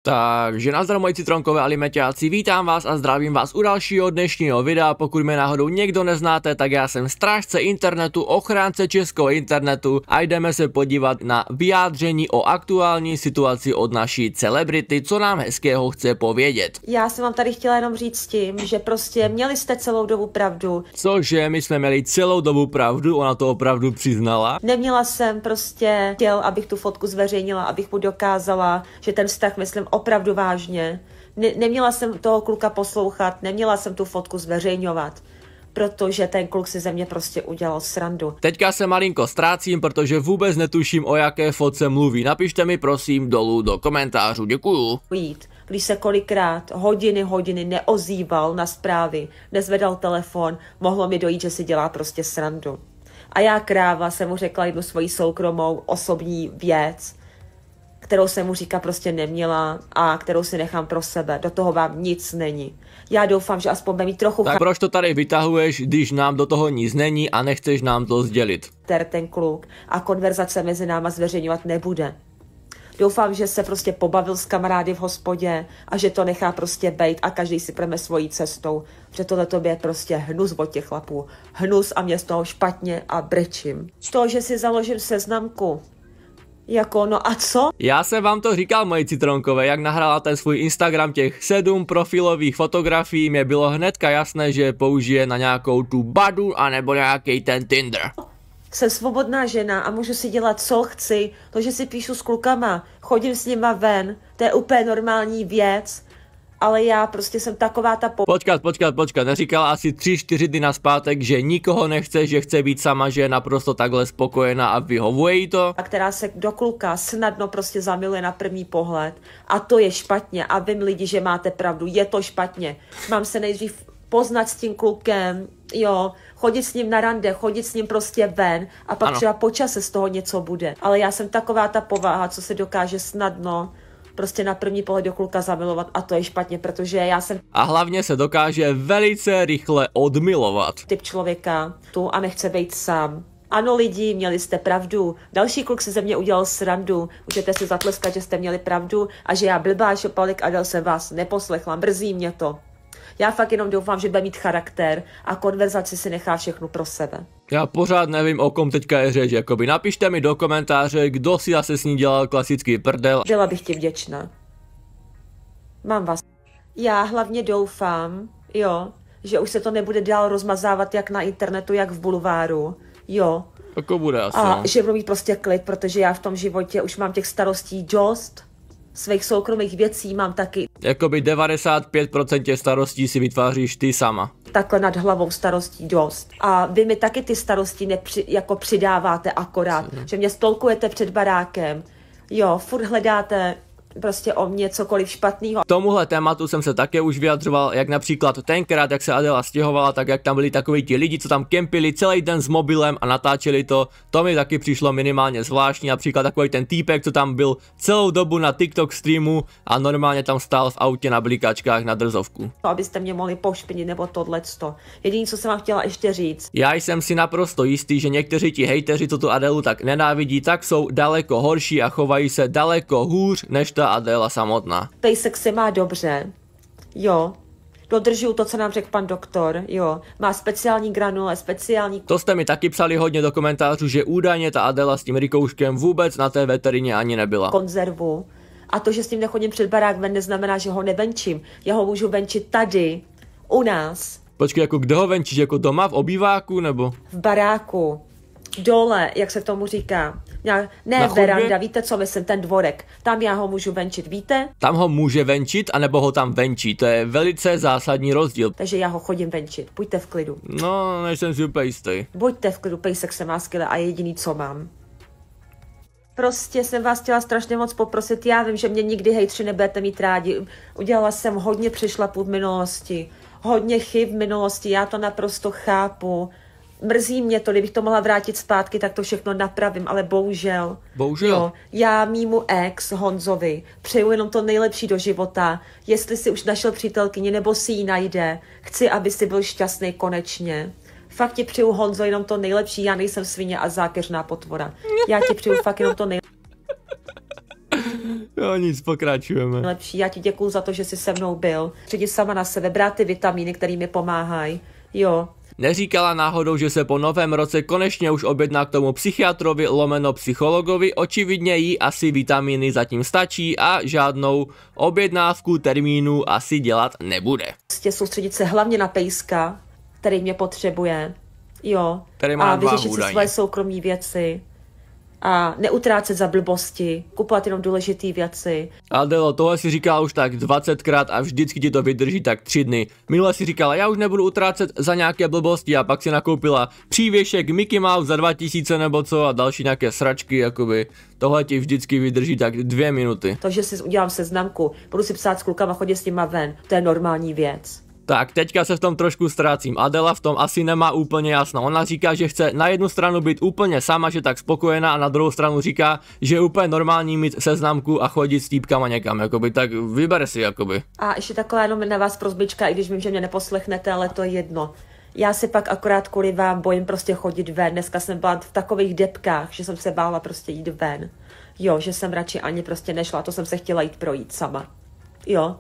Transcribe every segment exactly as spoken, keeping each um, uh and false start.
Takže nazdar moji citronkové alimeťáci, vítám vás a zdravím vás u dalšího dnešního videa. Pokud mě náhodou někdo neznáte, tak já jsem strážce internetu, ochránce českého internetu a jdeme se podívat na vyjádření o aktuální situaci od naší celebrity, co nám hezkého chce povědět. Já jsem vám tady chtěla jenom říct tím, že prostě měli jste celou dobu pravdu. Cože, my jsme měli celou dobu pravdu, ona to opravdu přiznala. Neměla jsem prostě chtěl, abych tu fotku zveřejnila, abych mu dokázala, že ten vztah myslím opravdu vážně. Ne, neměla jsem toho kluka poslouchat, neměla jsem tu fotku zveřejňovat, protože ten kluk si ze mě prostě udělal srandu. Teďka se malinko ztrácím, protože vůbec netuším, o jaké fotce mluví. Napište mi prosím dolů do komentářů, děkuju. Jít, když se kolikrát hodiny, hodiny neozýval na zprávy, nezvedal telefon, mohlo mi dojít, že si dělá prostě srandu. A já kráva jsem mu řekla jednu svoji soukromou osobní věc, kterou jsem mu říkat prostě neměla a kterou si nechám pro sebe. Do toho vám nic není. Já doufám, že aspoň bude mít trochu... Tak proč to tady vytahuješ, když nám do toho nic není a nechceš nám to sdělit? ...ten kluk a konverzace mezi náma zveřejňovat nebude. Doufám, že se prostě pobavil s kamarády v hospodě a že to nechá prostě bejt a každý si půjde svojí cestou. Že tohle tobě je prostě hnus od těch chlapů. Hnus a mě z toho špatně a brečím. Z toho, že si založím seznamku. Jako, no a co? Já jsem vám to říkal, moji citronkové, jak nahrála ten svůj Instagram těch sedm profilových fotografií, mě bylo hnedka jasné, že použije na nějakou tu Badu anebo nějaký ten Tinder. Jsem svobodná žena a můžu si dělat, co chci. To, že si píšu s klukama, chodím s nima ven, to je úplně normální věc. Ale já prostě jsem taková ta po... Počkat, počkat, počkat, neříkala asi tři, čtyři dny naspátek, že nikoho nechce, že chce být sama, že je naprosto takhle spokojená a vyhovuje jí to? A která se do kluka snadno prostě zamiluje na první pohled. A to je špatně a vím lidi, že máte pravdu, je to špatně. Mám se nejdřív poznat s tím klukem, jo, chodit s ním na rande, chodit s ním prostě ven a pak ano. Třeba po čase z toho něco bude. Ale já jsem taková ta povaha, co se dokáže snadno prostě na první pohled do kluka zamilovat a to je špatně, protože já jsem... A hlavně se dokáže velice rychle odmilovat. Typ člověka tu a nechce být sám. Ano lidi, měli jste pravdu. Další kluk si ze mě udělal srandu. Můžete si zatleskat, že jste měli pravdu a že já blbá šopalik Adel jsem vás neposlechla. Mrzí mě to. Já fakt jenom doufám, že bude mít charakter a konverzaci si nechá všechno pro sebe. Já pořád nevím, o kom teďka je řeč, jakoby napište mi do komentáře, kdo si zase s ní dělal klasický prdel. Byla bych ti vděčná. Mám vás. Já hlavně doufám, jo, že už se to nebude dál rozmazávat jak na internetu, jak v bulváru, jo. Jako bude asi. A že budu mít prostě klid, protože já v tom životě už mám těch starostí dost. Svých soukromých věcí mám taky. Jakoby devadesát pět procent těch starostí si vytváříš ty sama. Takhle nad hlavou starostí dost. A vy mi taky ty starosti nepři, jako přidáváte akorát, mm. že mě stolkujete před barákem. Jo, furt hledáte prostě o mě cokoliv špatného. K tomuhle tématu jsem se také už vyjadřoval, jak například tenkrát, jak se Adela stěhovala, tak jak tam byli takoví ti lidi, co tam kempili celý den s mobilem a natáčeli to. To mi taky přišlo minimálně zvláštní, například takový ten týpek, co tam byl celou dobu na TikTok streamu a normálně tam stál v autě na blikačkách na drzovku. Abyste mě mohli pošpinit nebo tohleto. Jediné, co jsem vám chtěla ještě říct. Já jsem si naprosto jistý, že někteří ti hejteři, co tu Adelu tak nenávidí, tak jsou daleko horší a chovají se daleko hůř než ta Adela samotná. Pejsek se má dobře, jo, dodržuju to, co nám řekl pan doktor, jo, má speciální granule, speciální... To jste mi taky psali hodně do komentářů, že údajně ta Adela s tím rykouškem vůbec na té veterině ani nebyla. Konzervu. A to, že s ním nechodím před barák ven, neznamená, že ho nevenčím. Já ho můžu venčit tady, u nás. Počkej, jako kde ho venčíš, jako doma, v obýváku, nebo? V baráku. Dole, jak se tomu říká. Ne veranda, víte co myslím, ten dvorek. Tam já ho můžu venčit, víte? Tam ho může venčit, anebo ho tam venčí, to je velice zásadní rozdíl. Takže já ho chodím venčit, buďte v klidu. No, nejsem si úplně jistý. Buďte v klidu, pejsek se má skvěle a je jediný, co mám. Prostě jsem vás chtěla strašně moc poprosit, já vím, že mě nikdy hejtři nebudete mít rádi. Udělala jsem hodně přešlapů v minulosti, hodně chyb v minulosti, já to naprosto chápu. Mrzí mě to, kdybych to mohla vrátit zpátky, tak to všechno napravím, ale bohužel. Bohužel. Jo, já mýmu ex Honzovi přeju jenom to nejlepší do života. Jestli si už našel přítelkyni nebo si ji najde, chci, aby si byl šťastný konečně. Fakt ti přeju, Honzo, jenom to nejlepší, já nejsem svině a zákeřná potvora. Já ti přeju fakt jenom to nejlepší. Jo, nic, pokračujeme. Lepší, já ti děkuju za to, že jsi se mnou byl. Přijdi sama na sebe, brát ty vitamíny, které mi pomáhají. Jo. Neříkala náhodou, že se po novém roce konečně už objedná k tomu psychiatrovi lomeno psychologovi, očividně jí asi vitamíny zatím stačí a žádnou objednávku termínu asi dělat nebude. Prostě soustředit se hlavně na pejska, který mě potřebuje, jo, Který má a vyřešit si údajně. svoje soukromé věci a neutrácet za blbosti, kupovat jenom důležité věci. Adelo, tohle si říkala už tak dvacetkrát a vždycky ti to vydrží tak tři dny. Minule si říkala, já už nebudu utrácet za nějaké blbosti a pak si nakoupila přívěšek Mickey Mouse za dva tisíce nebo co a další nějaké sračky, jakoby. Tohle ti vždycky vydrží tak dvě minuty. To, že si udělám seznamku, budu si psát s klukama, chodit s nima ven, to je normální věc. Tak, teďka se v tom trošku ztrácím. Adela v tom asi nemá úplně jasno. Ona říká, že chce na jednu stranu být úplně sama, že tak spokojená, a na druhou stranu říká, že je úplně normální mít seznamku a chodit s týpkama někam, jakoby, tak vyber si, jakoby. A ještě taková jenom na vás prozbička, i když vím, že mě neposlechnete, ale to je jedno. Já se pak akorát kvůli vám bojím prostě chodit ven. Dneska jsem byla v takových depkách, že jsem se bála prostě jít ven. Jo, že jsem radši ani prostě nešla, to jsem se chtěla jít projít sama. Jo.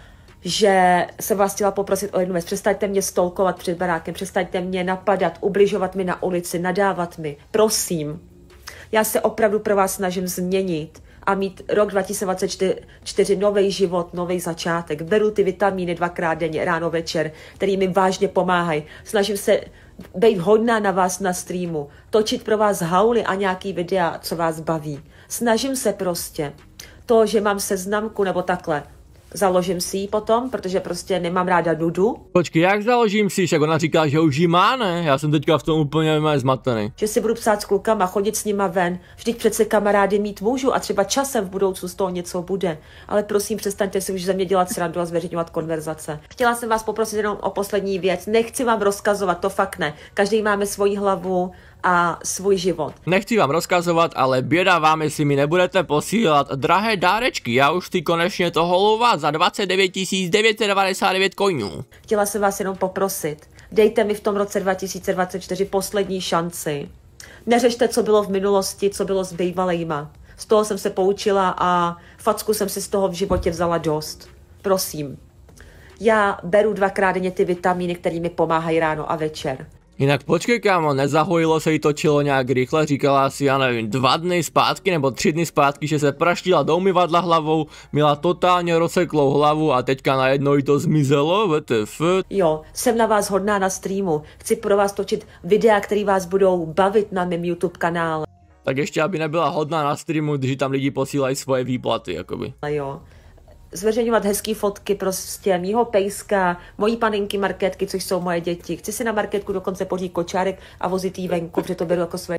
Že jsem vás chtěla poprosit o jednu věc. Přestaňte mě stolkovat před barákem, přestaňte mě napadat, ubližovat mi na ulici, nadávat mi. Prosím. Já se opravdu pro vás snažím změnit a mít rok dva tisíce dvacet čtyři nový život, nový začátek. Beru ty vitamíny dvakrát denně, ráno, večer, který mi vážně pomáhají. Snažím se být hodná na vás na streamu, točit pro vás hauly a nějaký videa, co vás baví. Snažím se prostě. To, že mám seznamku nebo takhle, založím si ji potom, protože prostě nemám ráda nudu. Počkej, jak založím si, jak ona říká, že už jí má, ne? Já jsem teďka v tom úplně zmatený. Že si budu psát s klukama, chodit s nima ven. Vždyť přece kamarády mít můžu a třeba časem v budoucnu z toho něco bude. Ale prosím, přestaňte si už ze mě dělat srandu a zveřejňovat konverzace. Chtěla jsem vás poprosit jenom o poslední věc. Nechci vám rozkazovat, to fakt ne. Každý máme svoji hlavu a svůj život. Nechci vám rozkazovat, ale běda vám, jestli mi nebudete posílat drahé dárečky. Já už ty konečně to holovat za dvacet devět tisíc devět set devadesát devět coinů. Chtěla jsem vás jenom poprosit. Dejte mi v tom roce dva tisíce dvacet čtyři poslední šanci. Neřešte, co bylo v minulosti, co bylo s bývalejma. Z toho jsem se poučila a facku jsem si z toho v životě vzala dost. Prosím. Já beru dvakrát denně ty vitamíny, které mi pomáhají ráno a večer. Jinak počkej, kámo, nezahojilo se jí to čelo nějak rychle, říkala si, já nevím, dva dny zpátky nebo tři dny zpátky, že se praštila do umyvadla hlavou, měla totálně rozseklou hlavu a teďka najednou jí to zmizelo, W T F. Jo, jsem na vás hodná na streamu, chci pro vás točit videa, které vás budou bavit na mém YouTube kanále. Tak ještě, aby nebyla hodná na streamu, když tam lidi posílají svoje výplaty, jakoby. Jo. Zveřejňovat hezký fotky prostě mýho pejska, mojí paninky Markétky, což jsou moje děti. Chci si na Markétku dokonce pořídit kočárek a vozit jí venku, protože to beru jako své.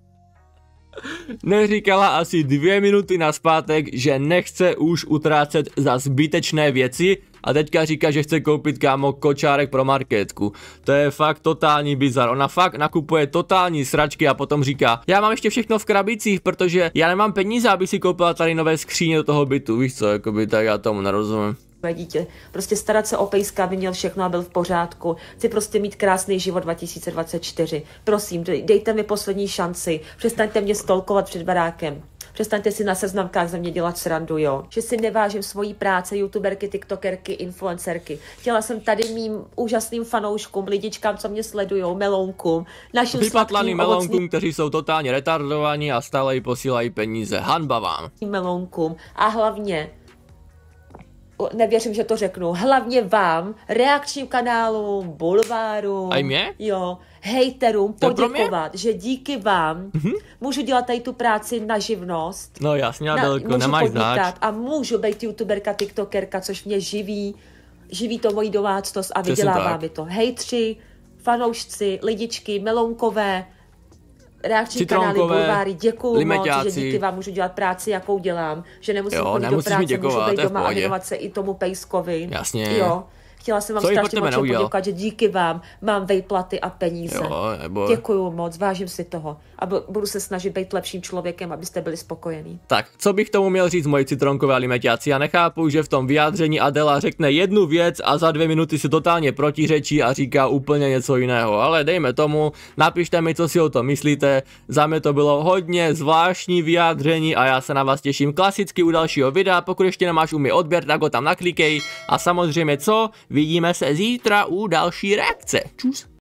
Neříkala asi dvě minuty naspátek, že nechce už utrácet za zbytečné věci a teďka říká, že chce koupit, kámo, kočárek pro Markétku. To je fakt totální bizar. Ona fakt nakupuje totální sračky a potom říká, já mám ještě všechno v krabicích, protože já nemám peníze, aby si koupila tady nové skříně do toho bytu, víš co, jakoby, tak já tomu nerozumím. Dítě. Prostě starat se o pejska, aby měl všechno a byl v pořádku. Chci prostě mít krásný život dva tisíce dvacet čtyři. Prosím, dejte mi poslední šanci. Přestaňte mě stolkovat před barákem. Přestaňte si na seznamkách ze mě dělat srandu, jo. Že si nevážím svojí práce, youtuberky, tiktokerky, influencerky. Chtěla jsem tady mým úžasným fanouškům, lidičkám, co mě sledujou, melounkům, našim vypatlaným melounkům, ovocným kteří jsou totálně retardovaní a stále jí posílají peníze. Hanba vám. melounkům a hlavně nevěřím, že to řeknu, hlavně vám, reakčním kanálům, bulváru, A i mě? jo, hejterům To pro mě? poděkovat, že díky vám Mhm. můžu dělat tady tu práci na živnost, No jasně, na, Adelko, můžu nemáš podnikat zač. a můžu být youtuberka, tiktokerka, což mě živí, živí to moji domácnost a Přesně vydělává tak. mi to. Hejtři, fanoušci, lidičky, melounkové, reakční kanály, Citronkové, bulváry, děkuju moc, limeťáci. že díky vám můžu dělat práci, jakou dělám, že nemusím Jo, chodit do nemusíš mi práce, děkovat, můžu to být je v doma a pohodě. věnovat se i tomu pejskovi. Jasně. Jo. Chtěla jsem vám Co bych pro strašně tebe moc neudělal? poděkovat, že díky vám mám vejplaty a peníze. Jo, nebo... Děkuju moc, vážím si toho. A bu- budu se snažit být lepším člověkem, abyste byli spokojení. Tak, co bych tomu měl říct, moji citronkové alimeťáci? Já nechápu, že v tom vyjádření Adela řekne jednu věc a za dvě minuty si totálně protiřečí a říká úplně něco jiného. Ale dejme tomu, napište mi, co si o tom myslíte. Za mě to bylo hodně zvláštní vyjádření a já se na vás těším klasicky u dalšího videa. Pokud ještě nemáš u mě odběr, tak ho tam naklikej. A samozřejmě co? Vidíme se zítra u další reakce. Čus.